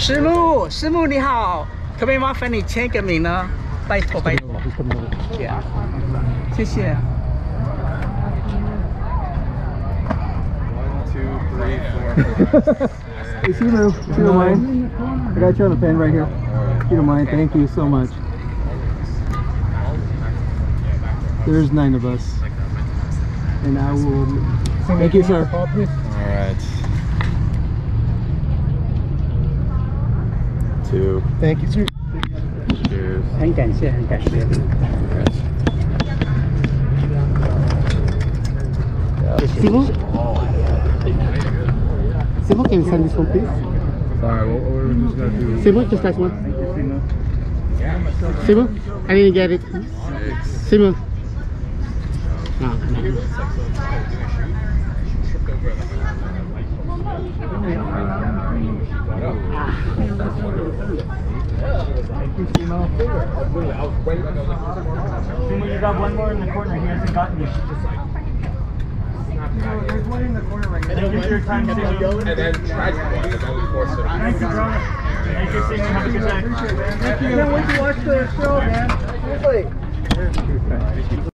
师母你好，可不可以麻烦你签个名呢？拜托拜托。Yeah， 谢谢。 1, 2, 3, 4. Hey, Simu, if you don't mind, I got you on a pen right here. If you don't mind, thank you so much. There's 9 of us. And I will... Thank you, sir. Alright. 2. Thank you, sir. Cheers. 很感谢，很感谢。 Simu? Simu, can you send this one, please? Sorry, what were we just gonna do? Simu, just last one. Simu, I didn't get it. 6. Simu. No. Simu, you got one more in the corner. He hasn't gotten you. There's one in the corner right now. Thank you for your time, Simu. And then tragic one, and then we forced it. Thank you, brother. Thank you, Simu. Have a good day. Thank you. Can't wait to watch the show, man. Seriously.